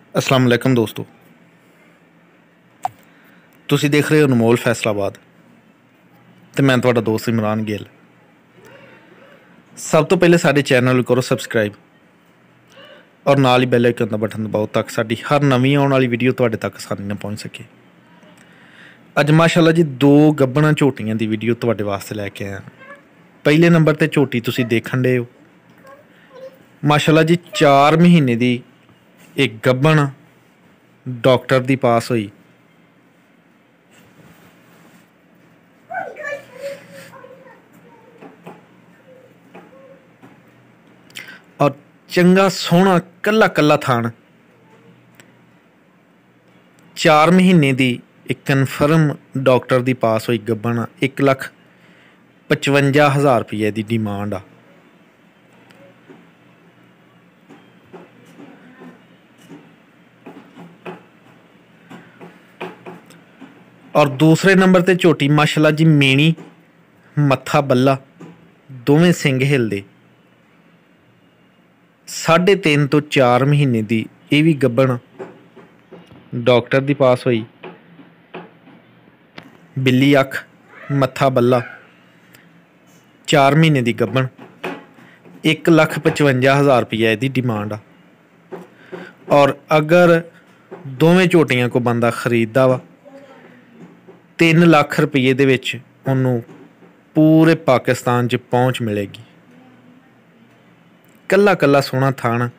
अस्सलाम वालेकुम दोस्तों, तुसी देख रहे हो अनमोल फैसलाबाद तो मैं तुहाडा दोस्त इमरान गिल। सब तो पहले साडे चैनल नूं करो सबसक्राइब और नाल ही बैल आइकन दा बटन दबाओ ताकि साडी हर नवीं आउण वाली वीडियो तुहाडे तक आसानी नाल पहुंच सके। अज माशाअल्लाह जी दो गब्बणां झोटियां दी वीडियो तुहाडे वास्ते लैके आया। पहले नंबर ते झोटी तुसी देखण डे हो, माशाअल्लाह जी 4 महीने दी एक गब्बण डॉक्टर दी पास होई। और चंगा सोहना कल्ला कल्ला थान 4 महीने दी एक कन्फर्म डॉक्टर दी पास हुई गब्बन 1,55,000 रुपये दी डिमांड आ। और दूसरे नंबर ते झोटी माशाअल्लाह जी मेनी मत्था बल्ला दोवें सिंग हिलदे 3.5 तो 4 महीने दी ये भी गब्बन डॉक्टर दी पास हुई। बिल्ली अख मत्था बल्ला 4 महीने दी गब्बन 1,55,000 रुपये दी डिमांड आ। और अगर दोवें झोटियां को बंदा खरीददा वा 3 लाख रुपये दे विच उन्होंने पूरे पाकिस्तान च पहुँच मिलेगी। कल्ला कल्ला सोहना थान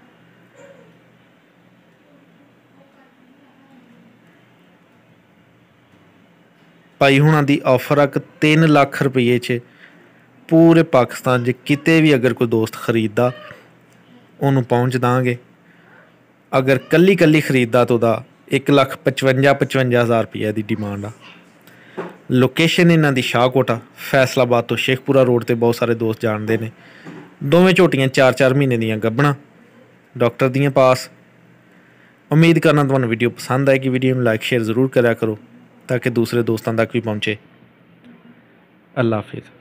भाई हुणां दी ऑफर आ 3 लाख रुपये च पूरे पाकिस्तान च किते भी अगर कोई दोस्त खरीददा उन्होंने पहुँच दांगे। अगर कल्ली कल्ली खरीददा तो 1,55,000 रुपये की डिमांड आ। लोकेशन इन्हां दी शाहकोटा फैसलाबाद तो शेखपुरा रोड ते बहुत सारे दोस्त जानते हैं। दोवें झोटियां 4-4 महीने दियां गब्बणां डॉक्टर दियां पास। उम्मीद करना तुहानूं वीडियो पसंद आएगी। वीडियो में लाइक शेयर ज़रूर करा करो ताकि दूसरे दोस्तों तक भी पहुँचे। अल्लाह हाफिज़।